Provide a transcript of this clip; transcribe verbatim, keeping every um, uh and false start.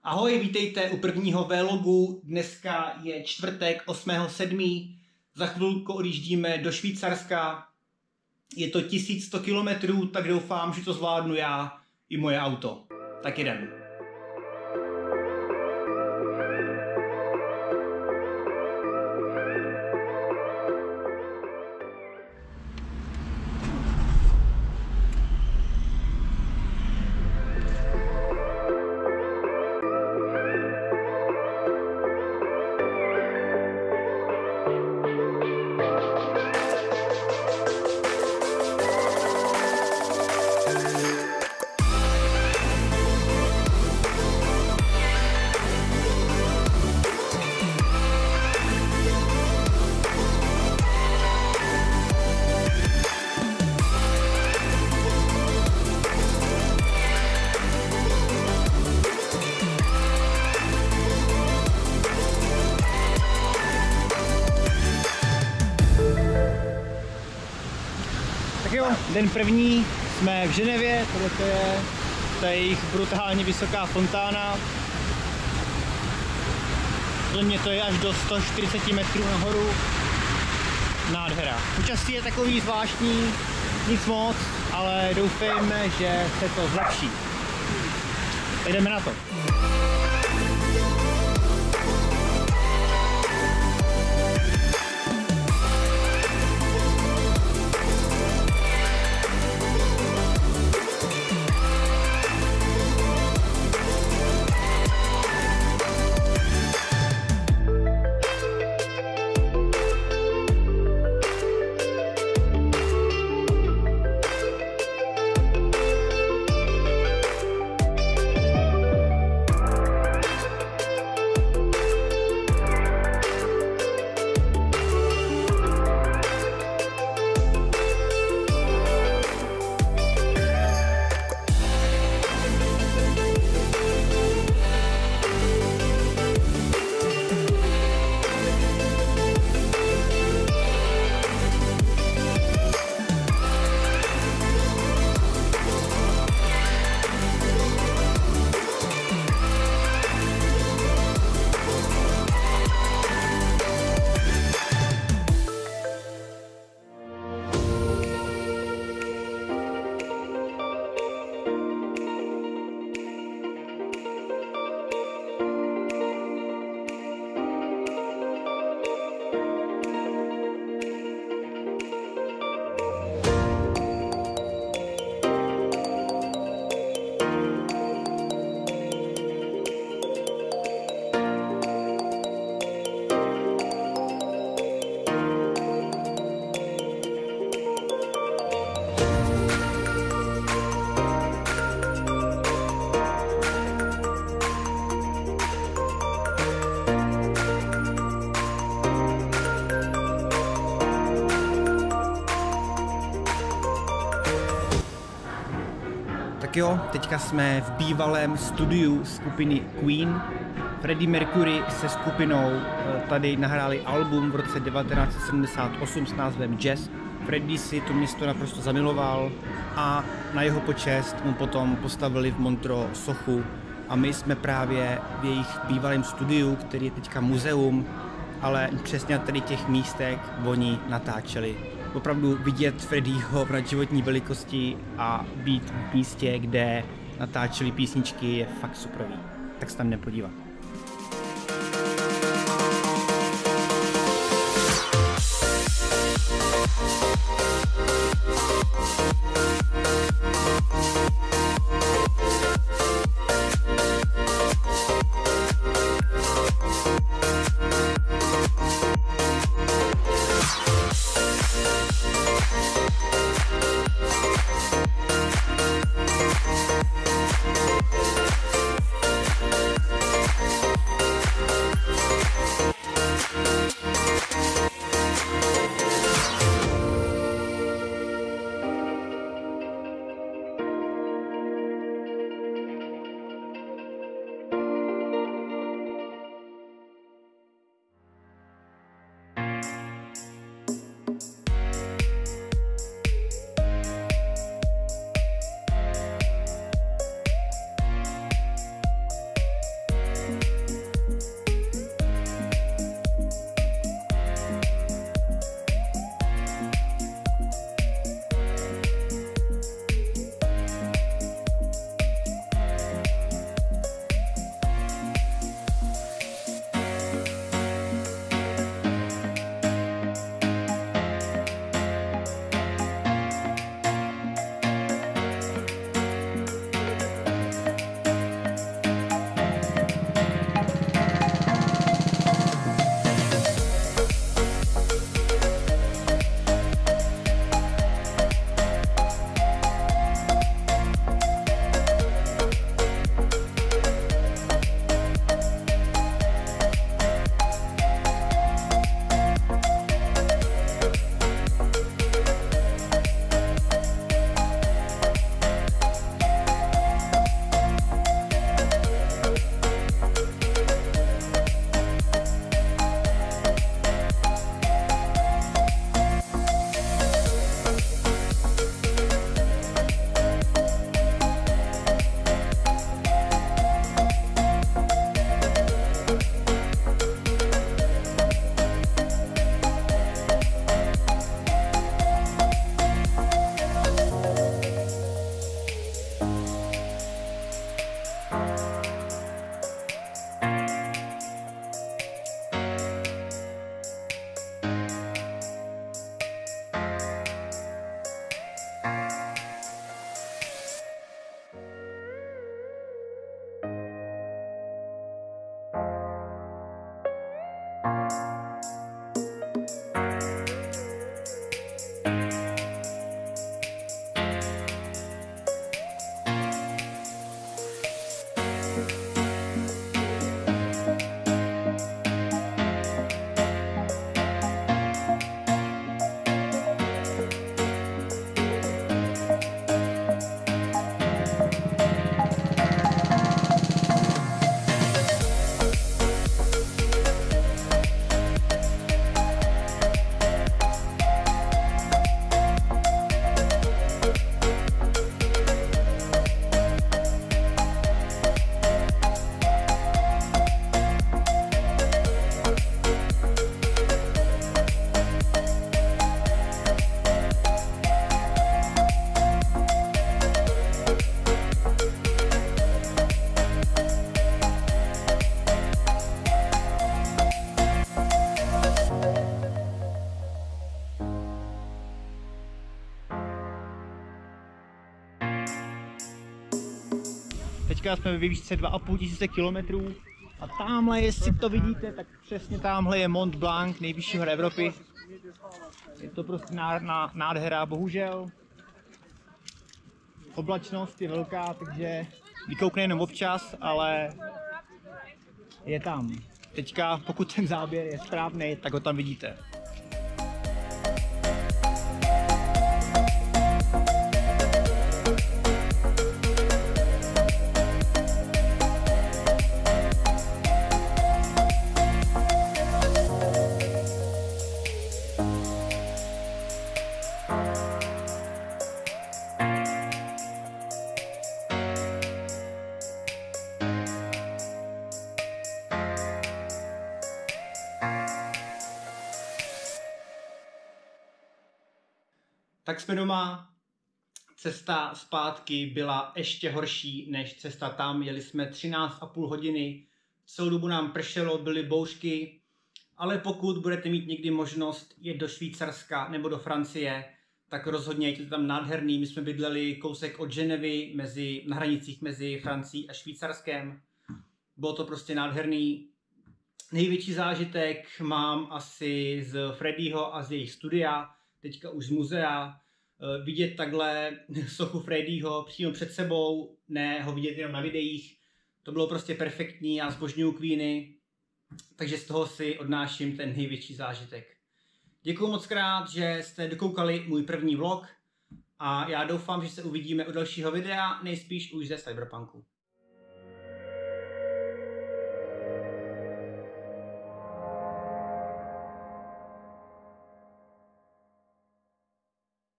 Ahoj, vítejte u prvního vlogu. Dneska je čtvrtek osmého sedmého Za chvilku odjíždíme do Švýcarska. Je to tisíc sto kilometrů, tak doufám, že to zvládnu já i moje auto. Tak jedem. Tak jo, den první, jsme v Ženevě, tohle je, to je jejich brutálně vysoká fontána. Podle mě to je až do sto čtyřicet metrů nahoru. Nádhera. Počasí je takový zvláštní, nic moc, ale doufejme, že se to zlepší. Jdeme na to. Tak jo, teďka jsme v bývalém studiu skupiny Queen. Freddie Mercury se skupinou tady nahráli album v roce devatenáct set sedmdesát osm s názvem Jazz. Freddie si to město naprosto zamiloval a na jeho počest mu potom postavili v Montreux sochu. A my jsme právě v jejich bývalém studiu, který je teďka muzeum, ale přesně na tady těch místech oni natáčeli. Opravdu vidět Freddieho v nadživotní velikosti a být v místě, kde natáčeli písničky, je fakt superový. Tak se tam nepodívat. teďka jsme ve výšce dva a půl tisíce kilometrů a tamhle, jestli to vidíte, tak přesně tamhle je Mont Blanc, nejvyšší hora Evropy. Je to prostě nádhera, bohužel. Oblačnost je velká, takže vykoukne jenom občas, ale je tam. Teďka, pokud ten záběr je správný, tak ho tam vidíte. Tak jsme doma. Cesta zpátky byla ještě horší než cesta tam. Jeli jsme třináct a půl hodiny. Celou dobu nám pršelo, byly bouřky. Ale pokud budete mít někdy možnost jet do Švýcarska nebo do Francie, tak rozhodně je to tam nádherný. My jsme bydleli kousek od Ženevy, mezi, na hranicích mezi Francií a Švýcarskem. Bylo to prostě nádherný. Největší zážitek mám asi z Freddyho a z jejich studia, teďka už z muzea. Vidět takhle sochu Freddyho přímo před sebou, ne ho vidět jenom na videích. To bylo prostě perfektní, já zbožňuju Queeny, takže z toho si odnáším ten největší zážitek. Děkuju moc krát, že jste dokoukali můj první vlog a já doufám, že se uvidíme u dalšího videa, nejspíš už ze Cyberpunku.